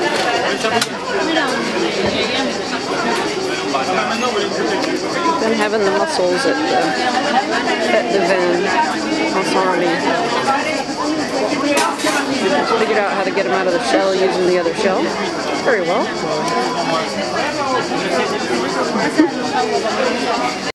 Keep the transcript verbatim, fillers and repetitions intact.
Been having the mussels at the at the Van Hassani. Figured out how to get them out of the shell using the other shell. Very well.